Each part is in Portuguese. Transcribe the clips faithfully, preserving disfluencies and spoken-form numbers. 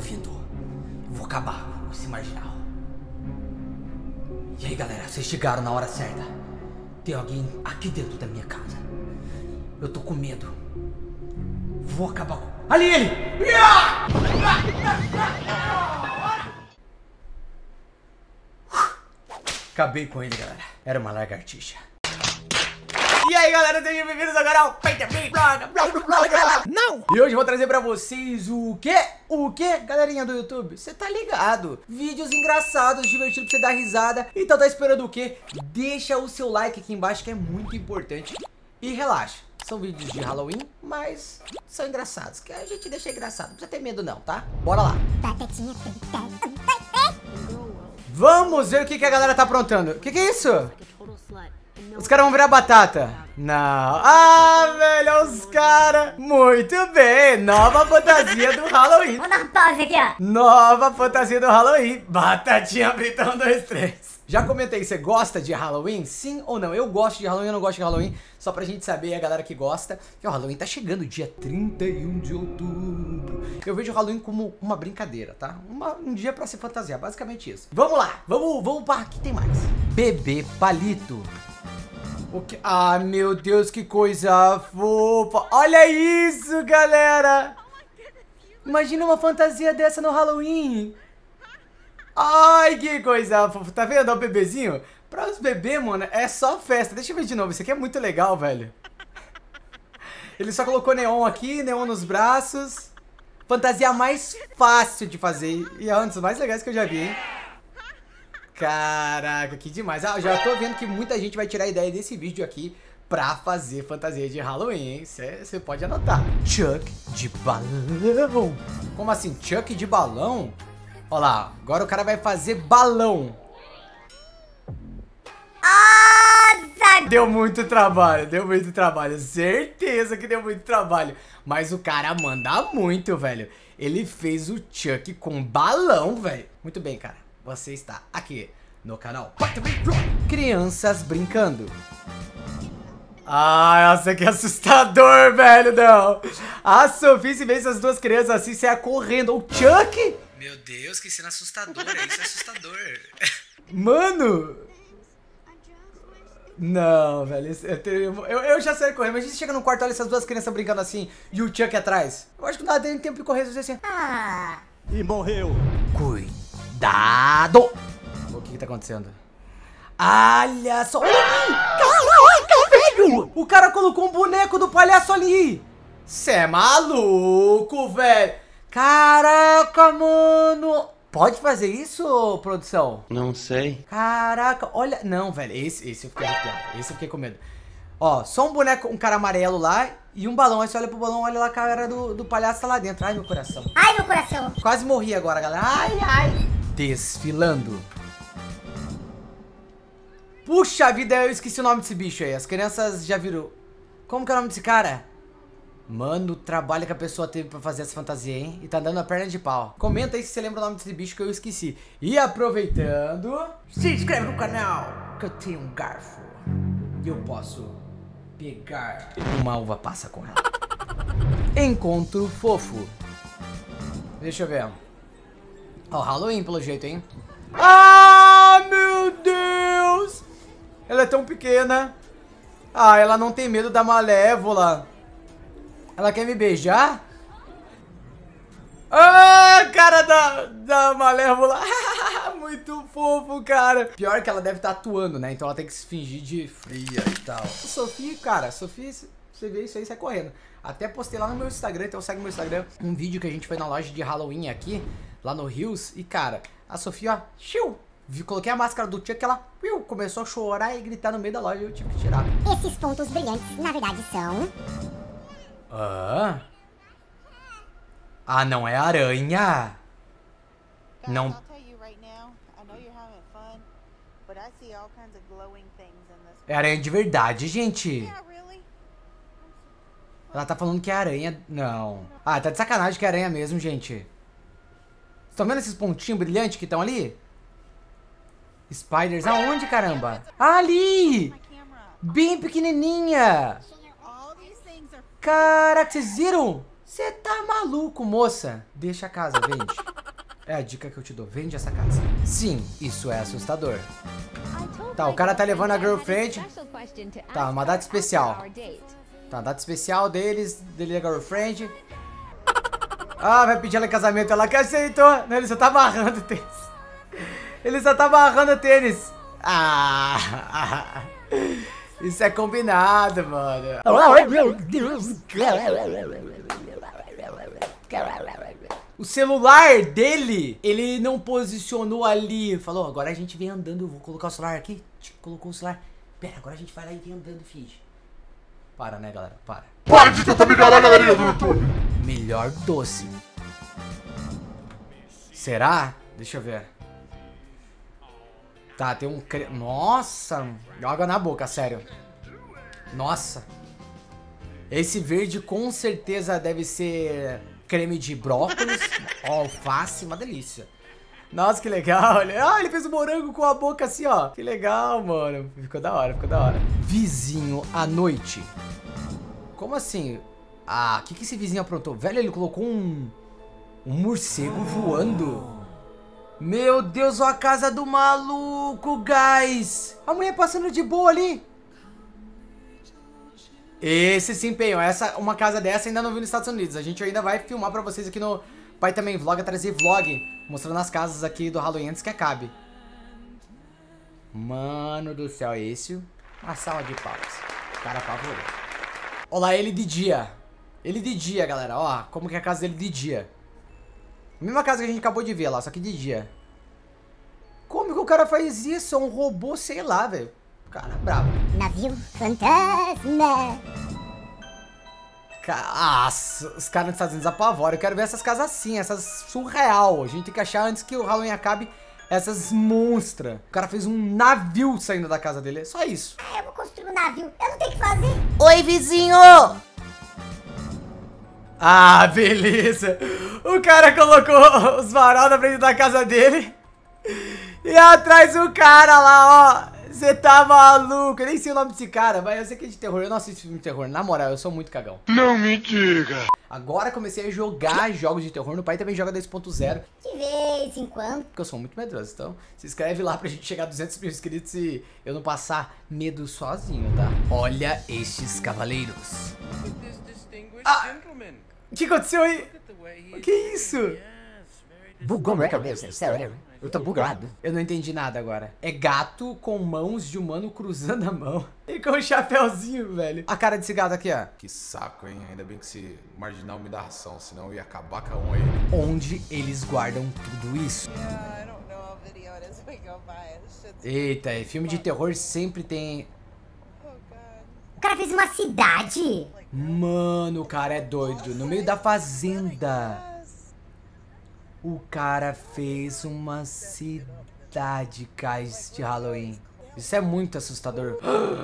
ouvindo. Eu vou acabar com esse marginal. E aí, galera, vocês chegaram na hora certa. Tem alguém aqui dentro da minha casa. Eu tô com medo. Vou acabar com... Ali ele! Acabei com ele, galera. Era uma lagartixa. E aí, galera, sejam bem-vindos agora ao Não! E hoje eu vou trazer pra vocês o quê? O quê? Galerinha do YouTube, você tá ligado? Vídeos engraçados, divertidos pra você dar risada. Então tá esperando o quê? Deixa o seu like aqui embaixo que é muito importante. E relaxa, são vídeos de Halloween, mas são engraçados, que a gente deixa engraçado. Não precisa ter medo não, tá? Bora lá. Vamos ver o que, que a galera tá aprontando. O que, que é isso? Os caras vão virar batata. Não. Ah, velho, os caras. Muito bem. Nova fantasia do Halloween. Vou dar uma pausa aqui, ó. Nova fantasia do Halloween. Batatinha frita, um, dois, três. Já comentei, você gosta de Halloween? Sim ou não? Eu gosto de Halloween, eu não gosto de Halloween. Só pra gente saber, a galera que gosta, que o Halloween tá chegando dia trinta e um de outubro. Eu vejo o Halloween como uma brincadeira, tá? Uma, um dia pra se fantasiar, basicamente isso. Vamos lá, vamos, vamos para aqui, tem mais. Bebê palito. O que? Ah, meu Deus, que coisa fofa. Olha isso, galera. Imagina uma fantasia dessa no Halloween. Ai, que coisa fofa. Tá vendo? Ó, o bebezinho. Pra os bebês, mano, é só festa. Deixa eu ver de novo. Isso aqui é muito legal, velho. Ele só colocou neon aqui, neon nos braços. Fantasia mais fácil de fazer. E é um dos mais legais que eu já vi, hein? Caraca, que demais. Ah, já tô vendo que muita gente vai tirar a ideia desse vídeo aqui pra fazer fantasia de Halloween, hein? Você pode anotar. Chuck de balão. Como assim? Chuck de balão? Olha lá, agora o cara vai fazer balão. Nossa! Deu muito trabalho, deu muito trabalho. Certeza que deu muito trabalho. Mas o cara manda muito, velho. Ele fez o Chuck com balão, velho. Muito bem, cara. Você está aqui no canal Crianças Brincando. Ah, nossa, que assustador, velho, não. A Sophie, se vê essas duas crianças assim, você ia correndo. O Chuck? Meu Deus, que cena assustadora, isso é assustador. Mano. Não, velho, eu, eu, eu já saí correndo. Mas a gente chega no quarto, olha essas duas crianças brincando assim e o Chuck atrás. Eu acho que não dá tempo de correr, assim. Ah. E morreu. Cuidado. Dado! O que que tá acontecendo? Olha só! Caraca, velho! O cara colocou um boneco do palhaço ali! Cê é maluco, velho! Caraca, mano! Pode fazer isso, produção? Não sei. Caraca, olha... Não, velho, esse, esse eu fiquei arrepiado. Esse eu fiquei com medo. Ó, só um boneco, um cara amarelo lá e um balão. Aí você olha pro balão, olha lá a cara do, do palhaço tá lá dentro. Ai, meu coração. Ai, meu coração. Quase morri agora, galera. Ai, ai. Desfilando. Puxa vida, eu esqueci o nome desse bicho aí. As crianças já viram. Como que é o nome desse cara? Mano, o trabalho que a pessoa teve pra fazer essa fantasia, hein? E tá dando a perna de pau. Comenta aí se você lembra o nome desse bicho que eu esqueci. E aproveitando, se inscreve no canal, que eu tenho um garfo. E eu posso pegar uma uva passa com ela. Encontro fofo. Deixa eu ver. Ó, oh, Halloween pelo jeito, hein? Ah, meu Deus! Ela é tão pequena. Ah, ela não tem medo da Malévola. Ela quer me beijar? Ah, cara da, da Malévola. Muito fofo, cara. Pior que ela deve estar atuando, né? Então ela tem que se fingir de fria e tal. Sophie, cara, Sophie, você vê isso aí, sai correndo. Até postei lá no meu Instagram, então segue no meu Instagram, um vídeo que a gente foi na loja de Halloween aqui, lá no Hills. E, cara, a Sophie, ó, xiu, coloquei a máscara do Chuck, ela xiu, começou a chorar e gritar no meio da loja e eu tive que tirar. Esses pontos brilhantes, na verdade, são... Ah... Ah, não é aranha. Não. É aranha de verdade, gente. Ela tá falando que é aranha. Não. Ah, tá de sacanagem que é aranha mesmo, gente. Estão vendo esses pontinhos brilhantes que estão ali? Spiders, aonde, caramba? Ah, ali! Bem pequenininha. Caraca, vocês viram? Você tá maluco, moça? Deixa a casa, vende. É a dica que eu te dou, vende essa casa. Sim, isso é assustador. Tá, o cara tá levando a girlfriend. Tá, uma data especial. Tá, data especial deles, dele e a girlfriend. Ah, vai pedir ela em casamento, ela que aceitou. Não, ele só tá amarrando o tênis. Ele só tá amarrando o tênis. Ah, isso é combinado, mano. O celular dele, ele não posicionou ali. Falou, agora a gente vem andando, vou colocar o celular aqui. Colocou o celular. Pera, agora a gente vai lá e vem andando, finge. Para, né, galera? Para. Para de tentar me enganar, galerinha do YouTube. Melhor doce. Será? Deixa eu ver. Tá, tem um... Cre... Nossa, água na boca, sério. Nossa. Esse verde com certeza deve ser creme de brócolis, alface, uma delícia. Nossa, que legal. Ah, ele fez o morango com a boca assim, ó. Que legal, mano. Ficou da hora, ficou da hora. Vizinho à noite. Como assim? Ah, o que, que esse vizinho aprontou? Velho, ele colocou um... Um morcego voando. Meu Deus, olha a casa do maluco, guys. A mulher passando de boa ali. Esse se empenhou. Essa, uma casa dessa ainda não vi nos Estados Unidos. A gente ainda vai filmar pra vocês aqui no Pai Também Vlog, trazer vlog, mostrando as casas aqui do Halloween antes que acabe. Mano do céu, esse... Uma sala de palmas. O cara apavorou. Olha lá ele de dia. Ele de dia, galera. Ó, como que é a casa dele de dia. A mesma casa que a gente acabou de ver lá, só que de dia. Como que o cara faz isso? É um robô, sei lá, velho. O cara é brabo. Navio fantasma. Ah, os caras nos Estados Unidos apavoram. Eu quero ver essas casas assim, essas surreal. A gente tem que achar antes que o Halloween acabe essas monstras. O cara fez um navio saindo da casa dele. É só isso. Ah, eu vou construir um navio. Eu não tenho o que fazer. Oi, vizinho! Ah, beleza. O cara colocou os varal na frente da casa dele. E atrás o cara lá, ó. Você tá maluco? Eu nem sei o nome desse cara, mas eu sei que é de terror. Eu não assisto filme de terror. Na moral, eu sou muito cagão. Não me diga. Agora comecei a jogar jogos de terror. Meu pai também joga dois ponto zero. De vez em quando. Porque eu sou muito medroso. Então, se inscreve lá pra gente chegar a duzentos mil inscritos e eu não passar medo sozinho, tá? Olha estes cavaleiros. Ah, o que aconteceu aí? O que é isso? Bugou meu cabeça, sério. Eu tô bugado. Eu não entendi nada agora. É gato com mãos de humano cruzando a mão. E com um chapéuzinho, velho. A cara desse gato aqui, ó. Que saco, hein? Ainda bem que esse marginal me dá ração, senão eu ia acabar com a um aí. Onde eles guardam tudo isso? Eita, filme de terror sempre tem... O cara fez uma cidade. Mano, o cara é doido. No meio da fazenda. O cara fez uma cidade, guys, de Halloween. Isso é muito assustador.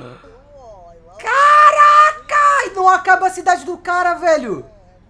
Caraca! E não acaba a cidade do cara, velho.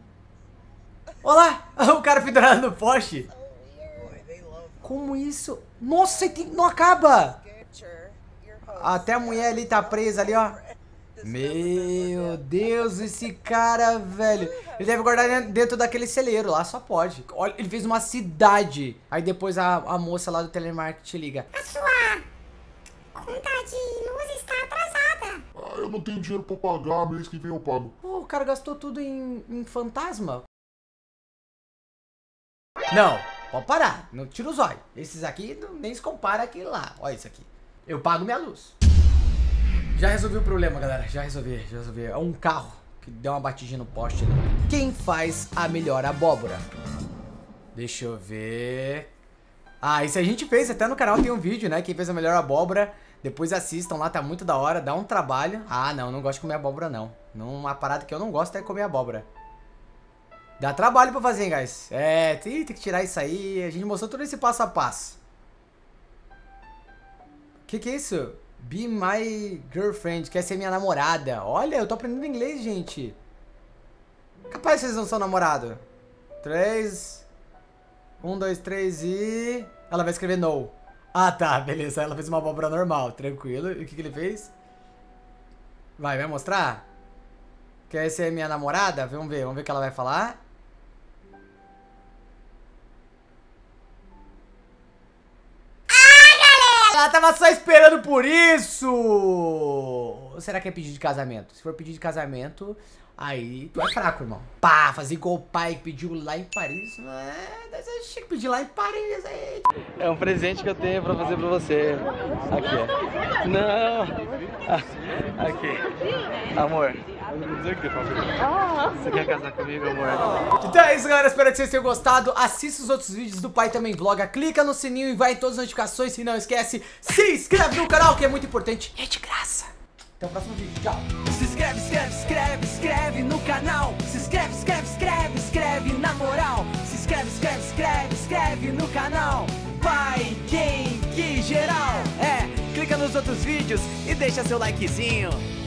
Olha lá, o cara pendurado no poste. Como isso? Nossa, não acaba. Até a mulher ali tá presa ali, ó. Meu Deus, esse cara, velho. Ele deve guardar dentro daquele celeiro lá, só pode. Olha, ele fez uma cidade. Aí depois a, a moça lá do telemarketing liga. A sua conta de luz está atrasada. Ah, eu não tenho dinheiro pra pagar, mês que vem eu pago. Pô, o cara gastou tudo em, em fantasma. Não, pode parar. Não tira os olhos. Esses aqui não, nem se compara àquele lá. Olha isso aqui. Eu pago minha luz. Já resolvi o problema, galera. Já resolvi, já resolvi. É um carro que deu uma batidinha no poste ali. Quem faz a melhor abóbora? Deixa eu ver. Ah, isso a gente fez. Até no canal tem um vídeo, né? Quem fez a melhor abóbora. Depois assistam lá, tá muito da hora. Dá um trabalho. Ah, não, não gosto de comer abóbora, não. Uma parada que eu não gosto é comer abóbora. Dá trabalho pra fazer, hein, guys. É, tem, tem que tirar isso aí. A gente mostrou todo esse passo a passo. Que que é isso? Be my girlfriend, quer ser minha namorada. Olha, eu tô aprendendo inglês, gente. Capaz vocês não são namorado. Três. Um, dois, três e... Ela vai escrever no. Ah, tá, beleza. Ela fez uma abóbora normal, tranquilo. E o que que ele fez? Vai, vai mostrar? Quer ser minha namorada? Vamos ver, vamos ver o que ela vai falar. Ela tava só esperando por isso! Ou será que é pedido de casamento? Se for pedido de casamento, aí tu é fraco, irmão. Pá, fazer igual o pai que pediu lá em Paris. É, deve ser chique pedir lá em Paris aí. É um presente que eu tenho pra fazer pra você. Aqui, ó. Não! Aqui. Amor. Você quer casar comigo, amor? Então é isso, galera. Espero que vocês tenham gostado. Assista os outros vídeos do Pai Também Vloga. Clica no sininho e vai em todas as notificações. E não esquece, se inscreve no canal, que é muito importante. É de graça. Até o próximo vídeo. Tchau. Se inscreve, inscreve, inscreve, inscreve no canal. Se inscreve, inscreve, inscreve, inscreve na moral. Se inscreve, inscreve, inscreve, inscreve no canal. Pai Game Que Geral. É, clica nos outros vídeos e deixa seu likezinho.